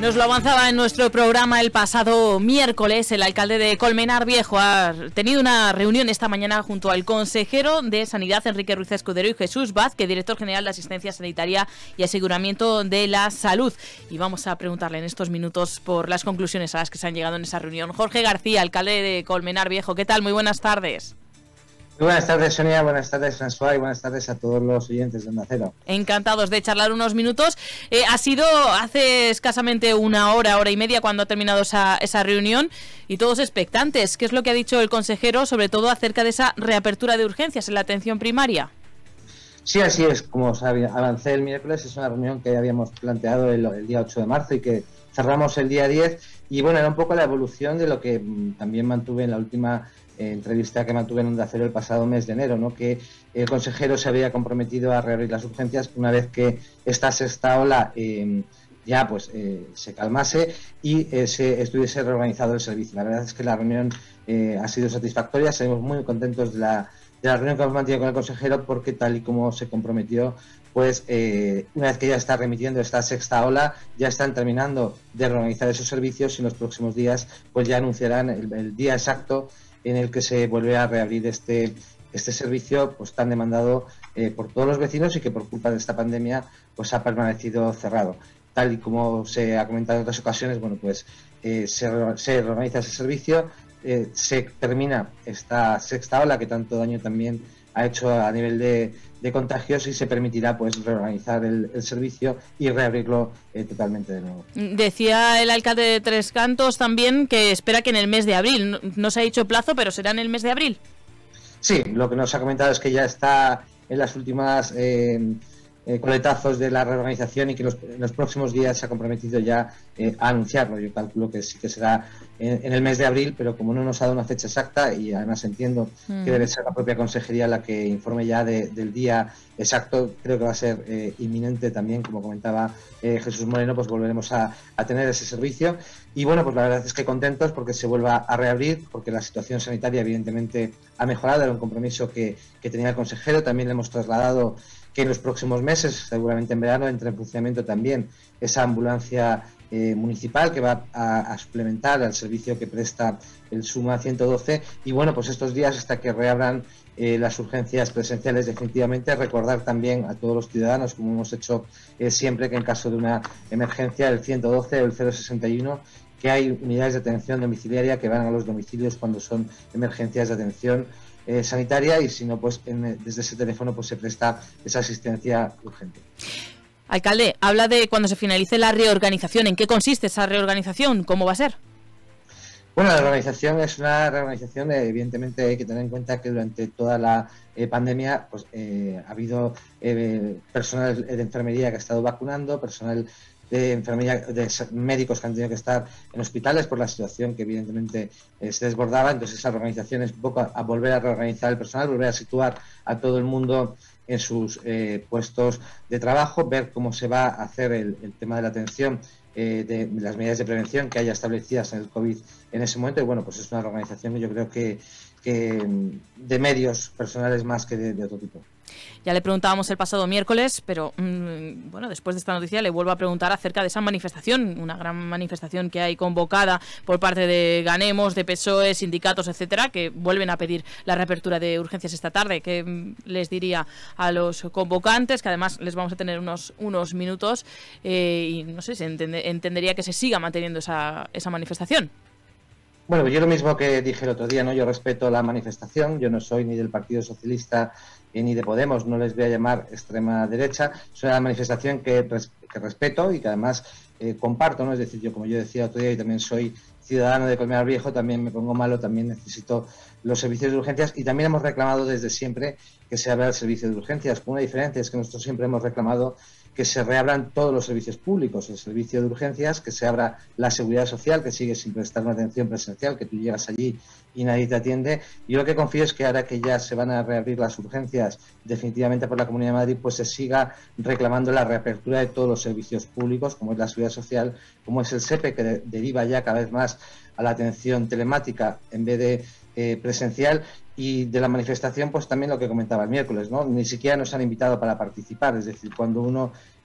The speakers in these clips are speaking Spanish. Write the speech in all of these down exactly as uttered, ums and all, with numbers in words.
Nos lo avanzaba en nuestro programa el pasado miércoles. El alcalde de Colmenar Viejo ha tenido una reunión esta mañana junto al consejero de Sanidad, Enrique Ruiz Escudero, y Jesús Vázquez, director general de Asistencia Sanitaria y Aseguramiento de la Salud. Y vamos a preguntarle en estos minutos por las conclusiones a las que se han llegado en esa reunión. Jorge García, alcalde de Colmenar Viejo, ¿qué tal? Muy buenas tardes. Muy buenas tardes, Sonia, buenas tardes, François, y buenas tardes a todos los oyentes de Onda Cero. Encantados de charlar unos minutos. Eh, ha sido hace escasamente una hora, hora y media cuando ha terminado esa, esa reunión, y todos expectantes. ¿Qué es lo que ha dicho el consejero, sobre todo acerca de esa reapertura de urgencias en la atención primaria? Sí, así es, como os avancé el miércoles, es una reunión que habíamos planteado el, el día ocho de marzo y que cerramos el día diez, y bueno, era un poco la evolución de lo que mmm, también mantuve en la última Eh, entrevista que mantuve en Onda Cero el pasado mes de enero, ¿no? Que el consejero se había comprometido a reabrir las urgencias una vez que esta sexta ola eh, ya pues eh, se calmase y eh, se estuviese reorganizado el servicio. La verdad es que la reunión eh, ha sido satisfactoria, seguimos muy contentos de la, de la reunión que hemos mantenido con el consejero, porque tal y como se comprometió, pues eh, una vez que ya está remitiendo esta sexta ola, ya están terminando de reorganizar esos servicios, y en los próximos días pues ya anunciarán el, el día exacto en el que se vuelve a reabrir este, este servicio pues tan demandado eh, por todos los vecinos, y que por culpa de esta pandemia pues ha permanecido cerrado. Tal y como se ha comentado en otras ocasiones, bueno pues eh, se, se reorganiza ese servicio, eh, se termina esta sexta ola que tanto daño también ha hecho a nivel de, de contagios, y se permitirá pues reorganizar el, el servicio y reabrirlo eh, totalmente de nuevo. Decía el alcalde de Tres Cantos también que espera que en el mes de abril, no, no se ha dicho plazo, pero será en el mes de abril. Sí, lo que nos ha comentado es que ya está en las últimas eh, eh, coletazos de la reorganización, y que los, en los próximos días se ha comprometido ya eh, a anunciarlo. Yo calculo que sí que será en, en el mes de abril, pero como no nos ha dado una fecha exacta, y además entiendo mm. que debe ser la propia consejería la que informe ya de, del día exacto, creo que va a ser eh, inminente también, como comentaba eh, Jesús Moreno, pues volveremos a, a tener ese servicio. Y bueno, pues la verdad es que contentos porque se vuelva a reabrir, porque la situación sanitaria evidentemente ha mejorado, era un compromiso que, que tenía el consejero. También le hemos trasladado que en los próximos meses, seguramente en verano, entre en funcionamiento también esa ambulancia eh, municipal que va a, a suplementar al servicio que presta el SUMA ciento doce. Y bueno, pues estos días hasta que reabran eh, las urgencias presenciales definitivamente, recordar también a todos los ciudadanos, como hemos hecho eh, siempre, que en caso de una emergencia el ciento doce o el cero sesenta y uno, que hay unidades de atención domiciliaria que van a los domicilios cuando son emergencias de atención Eh, sanitaria, y si no, pues en, desde ese teléfono pues se presta esa asistencia urgente. Alcalde, habla de cuando se finalice la reorganización. ¿En qué consiste esa reorganización? ¿Cómo va a ser? Bueno, la reorganización es una reorganización, eh, evidentemente hay que tener en cuenta que durante toda la eh, pandemia pues eh, ha habido eh, personal de enfermería que ha estado vacunando, personal de enfermería, de médicos que han tenido que estar en hospitales por la situación que evidentemente eh, se desbordaba. Entonces esa reorganización es un poco a, a volver a reorganizar el personal, volver a situar a todo el mundo en sus eh, puestos de trabajo, ver cómo se va a hacer el, el tema de la atención, eh, de, de las medidas de prevención que haya establecidas en el COVID en ese momento. Y bueno, pues es una reorganización que yo creo que, que de medios personales más que de, de otro tipo. Ya le preguntábamos el pasado miércoles, pero mmm, bueno, después de esta noticia le vuelvo a preguntar acerca de esa manifestación, una gran manifestación que hay convocada por parte de Ganemos, de P S O E, sindicatos, etcétera, que vuelven a pedir la reapertura de urgencias esta tarde. ¿Qué mmm, les diría a los convocantes? Que además les vamos a tener unos, unos minutos eh, y no sé, se entende, entendería que se siga manteniendo esa, esa manifestación. Bueno, yo lo mismo que dije el otro día, ¿no? Yo respeto la manifestación, yo no soy ni del Partido Socialista eh, ni de Podemos, no les voy a llamar extrema derecha, es una manifestación que, que respeto y que además eh, comparto, ¿no? Es decir, yo como yo decía el otro día, y también soy ciudadano de Colmenar Viejo, también me pongo malo, también necesito los servicios de urgencias, y también hemos reclamado desde siempre que se abra el servicio de urgencias, con una diferencia, es que nosotros siempre hemos reclamado que se reabran todos los servicios públicos, el servicio de urgencias, que se abra la seguridad social, que sigue sin prestar una atención presencial, que tú llegas allí y nadie te atiende. Yo lo que confío es que ahora que ya se van a reabrir las urgencias definitivamente por la Comunidad de Madrid, pues se siga reclamando la reapertura de todos los servicios públicos, como es la seguridad social, como es el SEPE, que de deriva ya cada vez más a la atención telemática en vez de eh, presencial. Y de la manifestación, pues también lo que comentaba el miércoles, ¿no? Ni siquiera nos han invitado para participar, es decir, cuando uno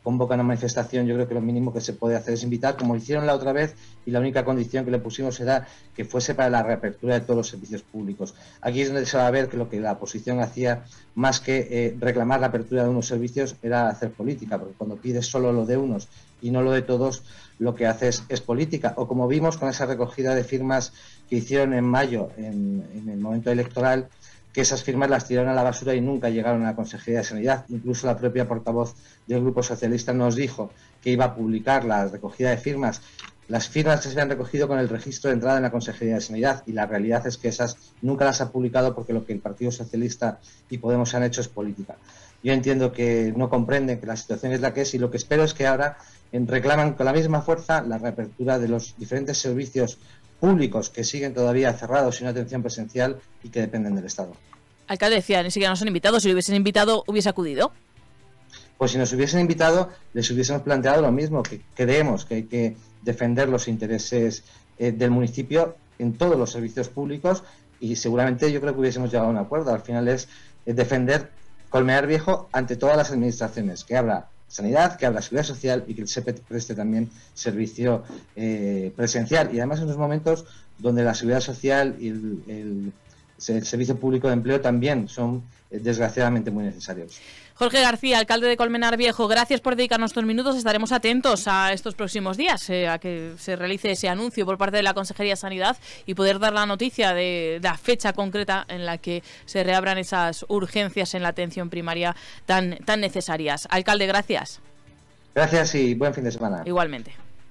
convoca una manifestación, yo creo que lo mínimo que se puede hacer es invitar, como hicieron la otra vez, y la única condición que le pusimos era que fuese para la reapertura de todos los servicios públicos. Aquí es donde se va a ver que lo que la oposición hacía, más que eh, reclamar la apertura de unos servicios, era hacer política, porque cuando pides solo lo de unos y no lo de todos, lo que haces es política. O como vimos con esa recogida de firmas que hicieron en mayo, en, en el momento electoral, que esas firmas las tiraron a la basura y nunca llegaron a la Consejería de Sanidad. Incluso la propia portavoz del Grupo Socialista nos dijo que iba a publicar la recogida de firmas, las firmas que se habían recogido con el registro de entrada en la Consejería de Sanidad, y la realidad es que esas nunca las ha publicado porque lo que el Partido Socialista y Podemos han hecho es política. Yo entiendo que no comprenden que la situación es la que es, y lo que espero es que ahora reclaman con la misma fuerza la reapertura de los diferentes servicios públicos que siguen todavía cerrados sin atención presencial y que dependen del Estado. Alcalde, decía, ni siquiera nos han invitado. Si lo hubiesen invitado, ¿hubiese acudido? Pues si nos hubiesen invitado, les hubiésemos planteado lo mismo, que creemos que hay que defender los intereses eh, del municipio en todos los servicios públicos, y seguramente yo creo que hubiésemos llegado a un acuerdo. Al final es, es defender Colmenar Viejo ante todas las administraciones, que habla sanidad, que habla seguridad social y que el S E P preste también servicio eh, presencial, y además en unos momentos donde la seguridad social y el, el, el servicio público de empleo también son eh, desgraciadamente muy necesarios. Jorge García, alcalde de Colmenar Viejo, gracias por dedicarnos estos minutos. Estaremos atentos a estos próximos días, eh, a que se realice ese anuncio por parte de la Consejería de Sanidad y poder dar la noticia de, de la fecha concreta en la que se reabran esas urgencias en la atención primaria tan, tan necesarias. Alcalde, gracias. Gracias y buen fin de semana. Igualmente.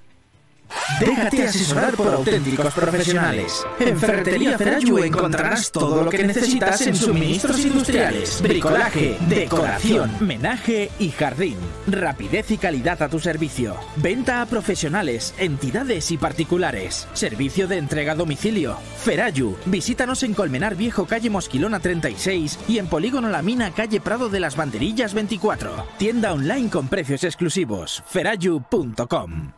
Déjate asesorar por auténticos profesionales. En Ferretería Ferayu encontrarás todo lo que necesitas en suministros industriales, bricolaje, decoración, menaje y jardín. Rapidez y calidad a tu servicio. Venta a profesionales, entidades y particulares. Servicio de entrega a domicilio. Ferayu. Visítanos en Colmenar Viejo, calle Mosquilona treinta y seis, y en Polígono La Mina, calle Prado de las Banderillas veinticuatro. Tienda online con precios exclusivos. ferayu punto com.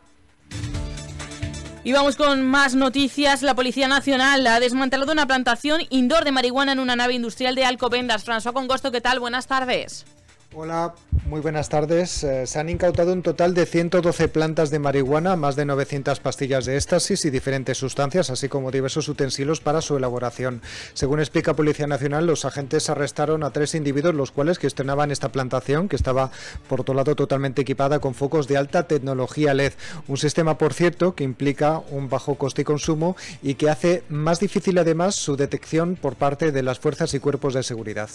Y vamos con más noticias. La Policía Nacional ha desmantelado una plantación indoor de marihuana en una nave industrial de Alcobendas. François Congosto, ¿qué tal? Buenas tardes. Hola, muy buenas tardes. Eh, se han incautado un total de ciento doce plantas de marihuana, más de novecientas pastillas de éxtasis y diferentes sustancias, así como diversos utensilios para su elaboración. Según explica Policía Nacional, los agentes arrestaron a tres individuos, los cuales gestionaban esta plantación, que estaba por otro lado totalmente equipada con focos de alta tecnología L E D. Un sistema, por cierto, que implica un bajo coste y consumo y que hace más difícil además su detección por parte de las fuerzas y cuerpos de seguridad.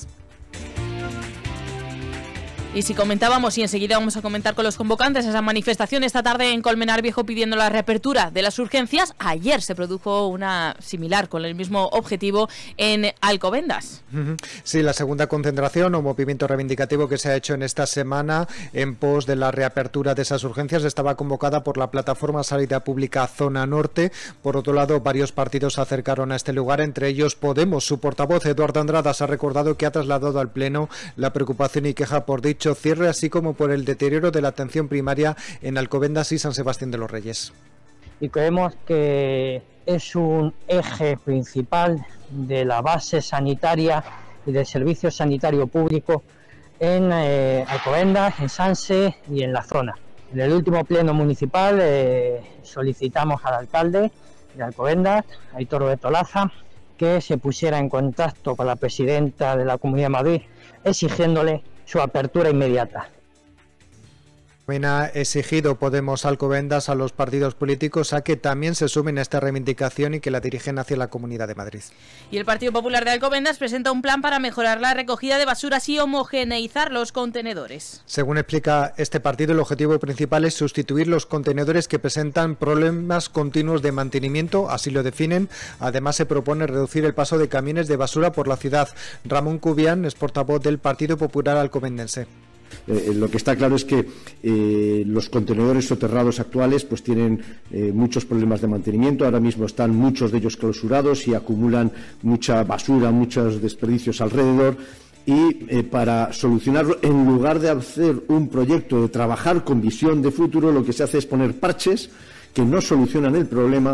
Y si comentábamos, y enseguida vamos a comentar con los convocantes, esa manifestación esta tarde en Colmenar Viejo pidiendo la reapertura de las urgencias. Ayer se produjo una similar con el mismo objetivo en Alcobendas. Sí, la segunda concentración o movimiento reivindicativo que se ha hecho en esta semana en pos de la reapertura de esas urgencias estaba convocada por la plataforma Sanidad Pública Zona Norte. Por otro lado, varios partidos se acercaron a este lugar, entre ellos Podemos. Su portavoz, Eduardo Andradas, ha recordado que ha trasladado al Pleno la preocupación y queja por dicho cierre, así como por el deterioro de la atención primaria en Alcobendas y San Sebastián de los Reyes. Y creemos que es un eje principal de la base sanitaria y del servicio sanitario público en eh, Alcobendas, en Sanse y en la zona. En el último pleno municipal eh, solicitamos al alcalde de Alcobendas, Aitor Betolaza, que se pusiera en contacto con la presidenta de la Comunidad de Madrid, exigiéndole su apertura inmediata. También ha exigido Podemos Alcobendas a los partidos políticos a que también se sumen a esta reivindicación y que la dirigen hacia la Comunidad de Madrid. Y el Partido Popular de Alcobendas presenta un plan para mejorar la recogida de basuras y homogeneizar los contenedores. Según explica este partido, el objetivo principal es sustituir los contenedores que presentan problemas continuos de mantenimiento, así lo definen. Además, se propone reducir el paso de camiones de basura por la ciudad. Ramón Cubián es portavoz del Partido Popular alcobendense. Eh, lo que está claro es que eh, los contenedores soterrados actuales pues tienen eh, muchos problemas de mantenimiento. Ahora mismo están muchos de ellos clausurados y acumulan mucha basura, muchos desperdicios alrededor. Y eh, para solucionarlo, en lugar de hacer un proyecto de trabajar con visión de futuro, lo que se hace es poner parches que no solucionan el problema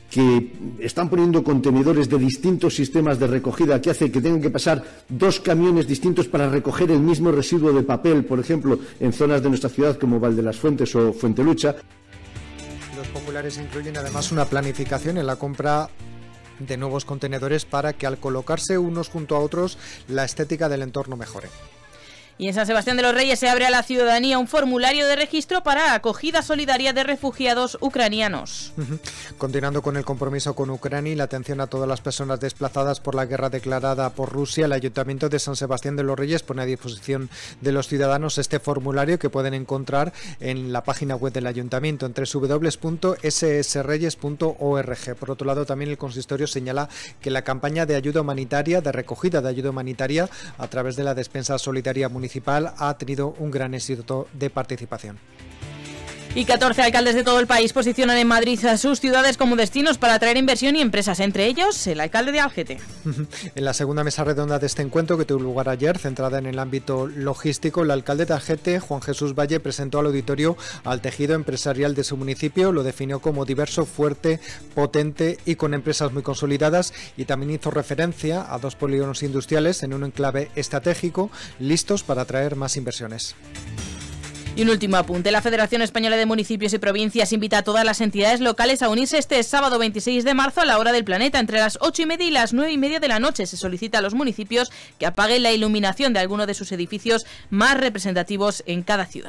que están poniendo contenedores de distintos sistemas de recogida que hace que tengan que pasar dos camiones distintos para recoger el mismo residuo de papel, por ejemplo, en zonas de nuestra ciudad como Val de las Fuentes o Fuentelucha. Los populares incluyen además una planificación en la compra de nuevos contenedores para que al colocarse unos junto a otros la estética del entorno mejore. Y en San Sebastián de los Reyes se abre a la ciudadanía un formulario de registro para acogida solidaria de refugiados ucranianos. Uh-huh. Continuando con el compromiso con Ucrania y la atención a todas las personas desplazadas por la guerra declarada por Rusia, el Ayuntamiento de San Sebastián de los Reyes pone a disposición de los ciudadanos este formulario que pueden encontrar en la página web del Ayuntamiento en doble u doble u doble u punto ese ese reyes punto org. Por otro lado, también el consistorio señala que la campaña de ayuda humanitaria, de recogida de ayuda humanitaria a través de la despensa solidaria municipal ha tenido un gran éxito de participación. Y catorce alcaldes de todo el país posicionan en Madrid a sus ciudades como destinos para atraer inversión y empresas, entre ellos el alcalde de Algete. En la segunda mesa redonda de este encuentro, que tuvo lugar ayer, centrada en el ámbito logístico, el alcalde de Algete, Juan Jesús Valle, presentó al auditorio al tejido empresarial de su municipio, lo definió como diverso, fuerte, potente y con empresas muy consolidadas, y también hizo referencia a dos polígonos industriales en un enclave estratégico, listos para atraer más inversiones. Y un último apunte, la Federación Española de Municipios y Provincias invita a todas las entidades locales a unirse este sábado veintiséis de marzo a la hora del planeta, entre las ocho y media y las nueve y media de la noche. Se solicita a los municipios que apaguen la iluminación de alguno de sus edificios más representativos en cada ciudad.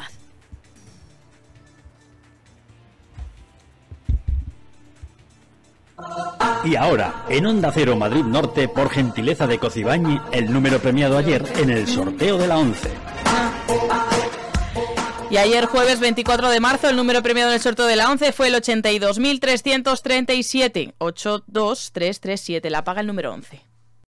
Y ahora, en Onda Cero Madrid Norte, por gentileza de Cocibañi, el número premiado ayer en el sorteo de la once. Y ayer, jueves veinticuatro de marzo, el número premiado en el sorteo de la once fue el ochenta y dos mil trescientos treinta y siete. ochenta y dos mil trescientos treinta y siete. La paga el número once.